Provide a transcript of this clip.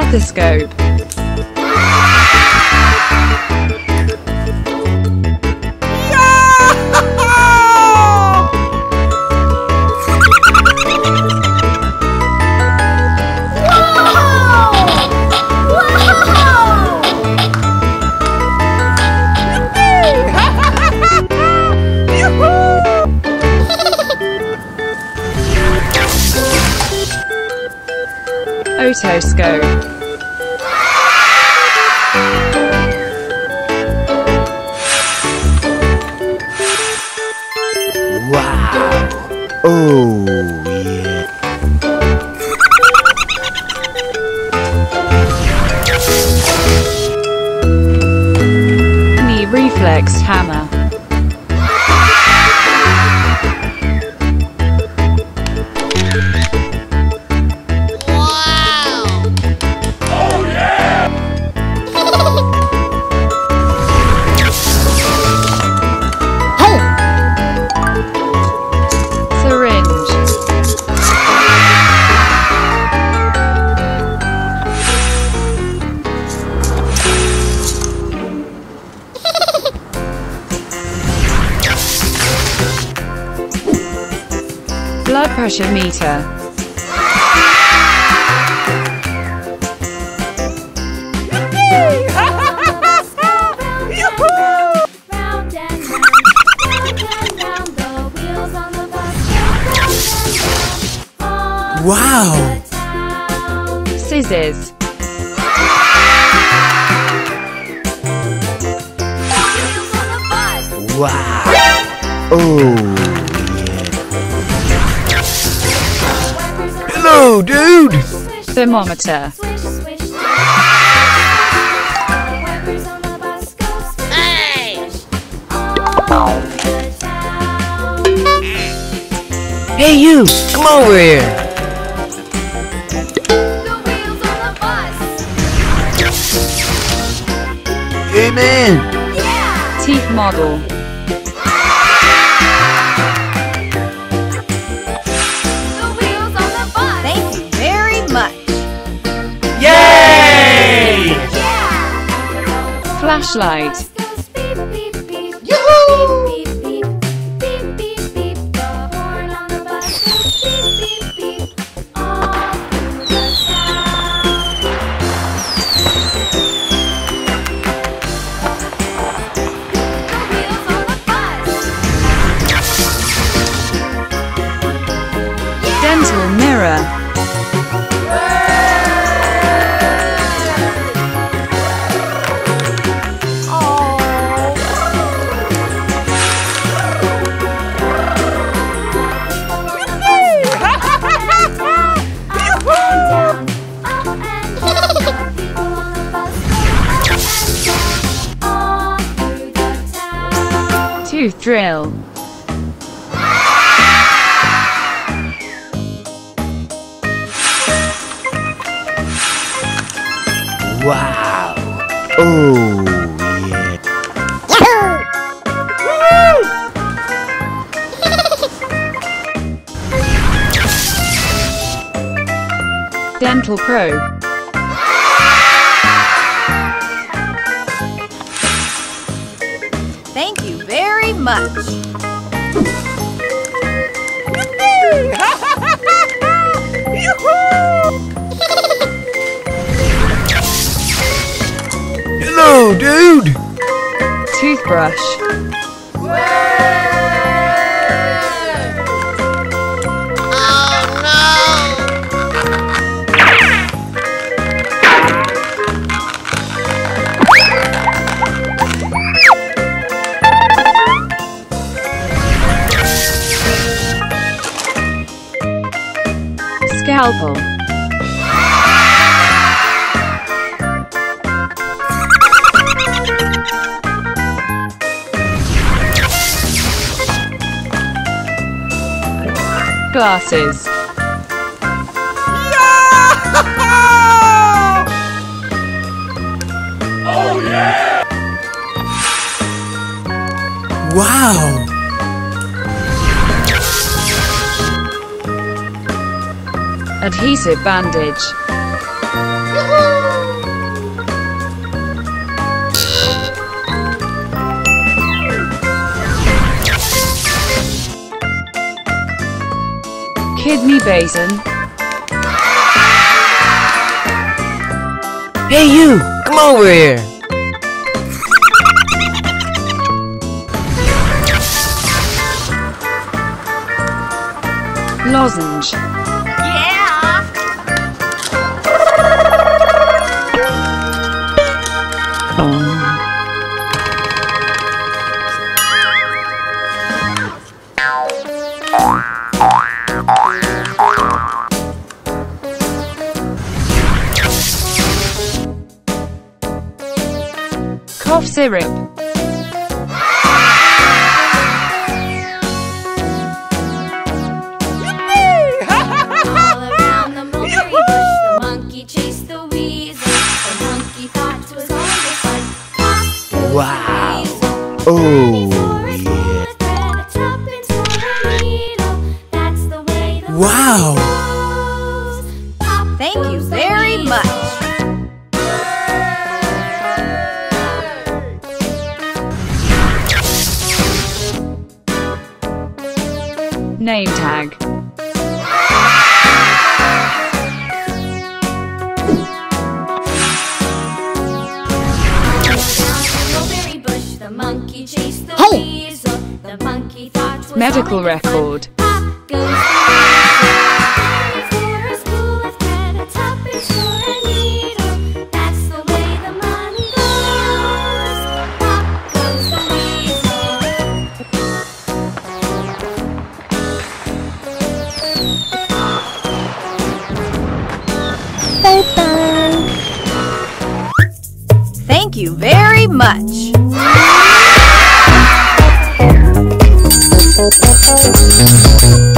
stethoscope, otoscope, Wow! Oh, yeah. mini reflex hammer, syringe, blood pressure meter, Wow! scissors, Wow! Oh, yeah. Hello, dude! thermometer, Hey, you! Come over here! Hey, man! teeth model, Thank you very much. Yay! flashlight, dental mirror, tooth drill, Wow! Oh, yeah. dental probe, Thank you very much. Hello, dude! toothbrush, scalpel, glasses, Wow! adhesive bandage, Kidney basin. Hey you, come over here. Lozenge. Yeah! Cough syrup. All around the mulberry bush, the monkey chased the weasel. The monkey thought it was all the fun. Pop goes Wow. the weasel. Oh, For a spool yeah. of thread, a tuppence for a needle. That's the way the Wow. world goes. Pop Thank you goes the very weasel. much. Name tag. Mulberry bush, the monkey chased the Hey. weasel. The monkey thought was Medical all in the fun. record. Pop goes the weasel. For a spool of thread, a tuppence for a needle. That's the way the money goes. Pop goes the Thank you very much. weasel.